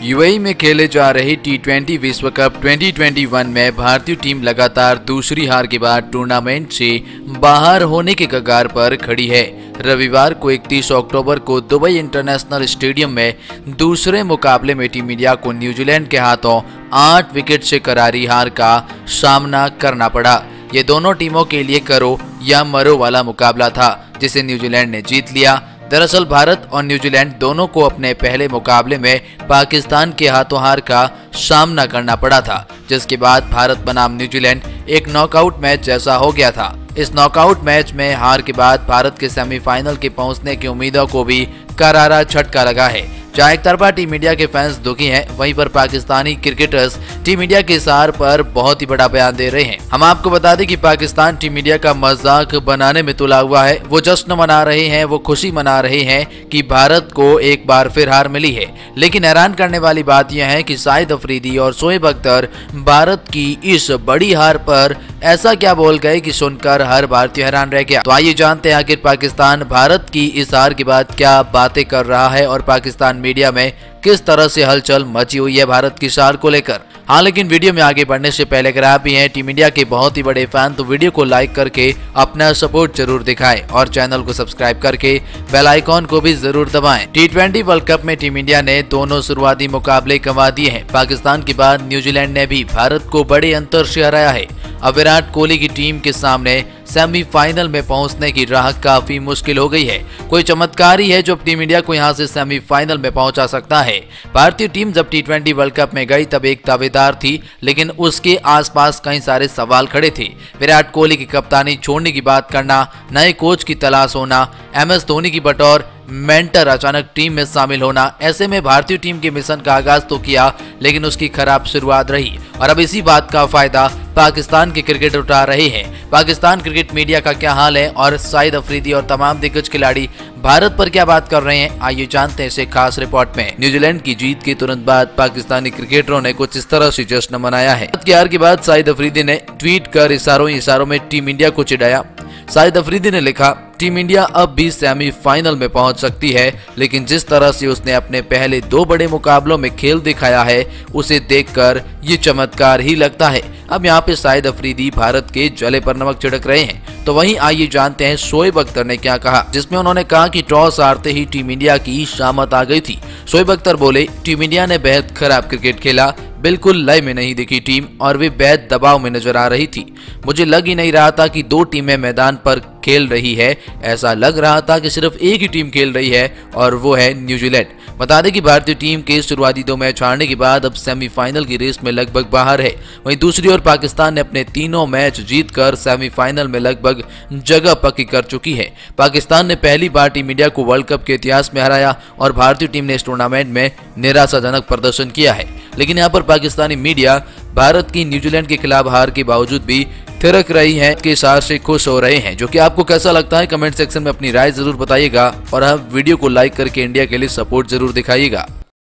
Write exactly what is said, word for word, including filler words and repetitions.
UAE में खेले जा रहे टी ट्वेंटी विश्व कप दो हज़ार इक्कीस में भारतीय टीम लगातार दूसरी हार के बाद टूर्नामेंट से बाहर होने के कगार पर खड़ी है। रविवार को इकतीस अक्टूबर को दुबई इंटरनेशनल स्टेडियम में दूसरे मुकाबले में टीम इंडिया को न्यूजीलैंड के हाथों आठ विकेट से करारी हार का सामना करना पड़ा। ये दोनों टीमों के लिए करो या मरो वाला मुकाबला था, जिसे न्यूजीलैंड ने जीत लिया। दरअसल भारत और न्यूजीलैंड दोनों को अपने पहले मुकाबले में पाकिस्तान के हाथों हार का सामना करना पड़ा था, जिसके बाद भारत बनाम न्यूजीलैंड एक नॉकआउट मैच जैसा हो गया था। इस नॉकआउट मैच में हार के बाद भारत के सेमीफाइनल के पहुंचने की उम्मीदों को भी करारा झटका लगा है। जहां एक तरफा टीम इंडिया के फैंस दुखी हैं, वहीं पर पाकिस्तानी क्रिकेटर्स टीम इंडिया के इस हार पर बहुत ही बड़ा बयान दे रहे हैं। हम आपको बता दें कि पाकिस्तान टीम इंडिया का मजाक बनाने में तुला हुआ है। वो जश्न मना रहे हैं, वो खुशी मना रहे हैं कि भारत को एक बार फिर हार मिली है। लेकिन हैरान करने वाली बात यह है कि शाहिद अफरीदी और शोएब अख्तर भारत की इस बड़ी हार पर ऐसा क्या बोल गए कि सुनकर हर भारतीय हैरान रह गया। तो आइए जानते हैं आखिर पाकिस्तान भारत की इस हार के बाद क्या बातें कर रहा है और पाकिस्तान मीडिया में किस तरह से हलचल मची हुई है भारत की हार को लेकर। हाँ, लेकिन वीडियो में आगे बढ़ने से पहले अगर आप भी हैं टीम इंडिया के बहुत ही बड़े फैन तो वीडियो को लाइक करके अपना सपोर्ट जरूर दिखाएं और चैनल को सब्सक्राइब करके बेल आइकॉन को भी जरूर दबाएं। टी ट्वेंटी वर्ल्ड कप में टीम इंडिया ने दोनों शुरुआती मुकाबले गंवा दिए हैं। पाकिस्तान के बाद न्यूजीलैंड ने भी भारत को बड़े अंतर से हराया है। अब विराट कोहली की टीम के सामने सेमीफाइनल में पहुंचने की राह काफी मुश्किल हो गई है। कोई चमत्कार ही है जो टीम इंडिया को यहां से सेमीफाइनल में पहुंचा सकता है। भारतीय टीम जब टी ट्वेंटी वर्ल्ड कप में गई तब एक दावेदार थी, लेकिन उसके आसपास कई सारे सवाल खड़े थे। विराट कोहली की कप्तानी छोड़ने की बात करना, नए कोच की तलाश होना, एम एस धोनी की बतौर मेंटर अचानक टीम में शामिल होना, ऐसे में भारतीय टीम के मिशन का आगाज तो किया, लेकिन उसकी खराब शुरुआत रही और अब इसी बात का फायदा पाकिस्तान के क्रिकेटर उठा रहे हैं। पाकिस्तान क्रिकेट मीडिया का क्या हाल है और शाहिद अफरीदी और तमाम दिग्गज खिलाड़ी भारत पर क्या बात कर रहे हैं, आइए जानते हैं इसे खास रिपोर्ट में। न्यूजीलैंड की जीत के तुरंत बाद पाकिस्तानी क्रिकेटरों ने कुछ इस तरह से जश्न मनाया है। की हार के बाद शाहिद अफरीदी ने ट्वीट कर इशारों इशारों में टीम इंडिया को चिढ़ाया। शाहिद अफरीदी ने लिखा, टीम इंडिया अब भी सेमीफाइनल में पहुंच सकती है, लेकिन जिस तरह से उसने अपने पहले दो बड़े मुकाबलों में खेल दिखाया है उसे देखकर ये चमत्कार ही लगता है। अब यहाँ पे शाहिद अफरीदी भारत के जले पर नमक छिड़क रहे हैं। तो वहीं आइए जानते हैं शोएब अख्तर ने क्या कहा, जिसमें उन्होंने कहा कि टॉस हारते ही टीम इंडिया की शामत आ गई थी। शोएब अख्तर बोले, टीम इंडिया ने बेहद खराब क्रिकेट खेला, बिल्कुल लय में नहीं दिखी टीम और वे बेहद दबाव में नजर आ रही थी। मुझे लग ही नहीं रहा था कि दो टीमें मैदान पर खेल रही है, ऐसा लग रहा था कि सिर्फ एक ही टीम खेल रही है और वो है न्यूजीलैंड। बता दें कि भारतीय टीम के शुरुआती दो मैच हारने के बाद अब सेमीफाइनल की रेस में लगभग बाहर है। वहीं दूसरी ओर पाकिस्तान ने अपने तीनों मैच जीतकर सेमीफाइनल में लगभग जगह पक्की कर चुकी है। पाकिस्तान ने पहली बार टीम इंडिया को वर्ल्ड कप के इतिहास में हराया और भारतीय टीम ने इस टूर्नामेंट में निराशाजनक प्रदर्शन किया है। लेकिन यहाँ पर पाकिस्तानी मीडिया भारत की न्यूजीलैंड के खिलाफ हार के बावजूद भी थिरक रही है के साथ से खुश हो रहे हैं। जो कि आपको कैसा लगता है कमेंट सेक्शन में अपनी राय जरूर बताइएगा और आप वीडियो को लाइक करके इंडिया के लिए सपोर्ट जरूर दिखाइएगा।